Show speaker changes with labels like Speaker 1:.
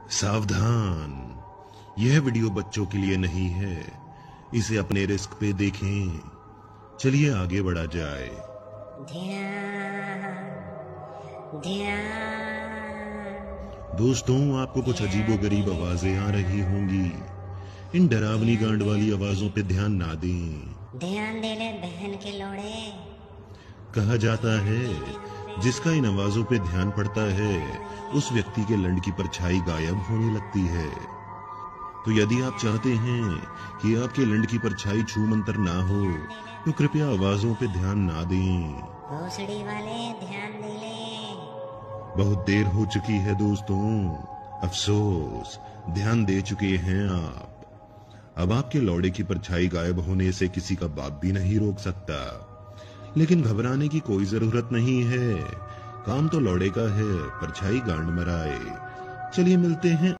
Speaker 1: सावधान, यह वीडियो बच्चों के लिए नहीं है। इसे अपने रिस्क पे देखें। चलिए आगे बढ़ा जाए।
Speaker 2: ध्यान ध्यान।
Speaker 1: दोस्तों, आपको कुछ अजीबोगरीब आवाजें आ रही होंगी। इन डरावनी गांड वाली आवाजों पे ध्यान ना दें।
Speaker 2: ध्यान दे ले बहन के लोड़े।
Speaker 1: कहा जाता है जिसका इन आवाजों पे ध्यान पड़ता है उस व्यक्ति के लंड की परछाई गायब होने लगती है। तो यदि आप चाहते हैं कि आपके लंड की परछाई छू मंतर ना हो तो कृपया आवाजों पे ध्यान ना दें।
Speaker 2: भोसड़ी वाले ध्यान दे ले।
Speaker 1: बहुत देर हो चुकी है दोस्तों, अफसोस, ध्यान दे चुके हैं आप। अब आपके लौड़े की परछाई गायब होने से किसी का बाप भी नहीं रोक सकता। लेकिन घबराने की कोई जरूरत नहीं है। काम तो लौड़े का है, परछाई गांड मराए। चलिए मिलते हैं